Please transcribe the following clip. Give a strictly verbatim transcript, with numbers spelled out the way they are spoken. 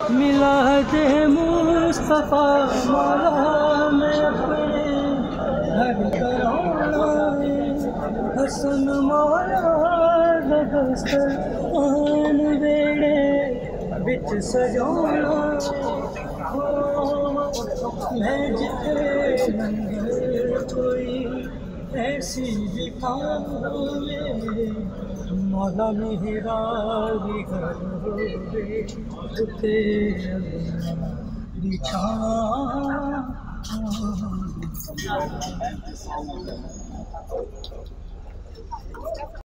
मिलाद मुस्तफा मौला में अपने घर कराना हसन मौला दस्तरखान वेड़े बिच सजाना मैं जिथे मंदिर कोई ऐसी भी पावे मौला मेरा भी घर होवे उते बिछा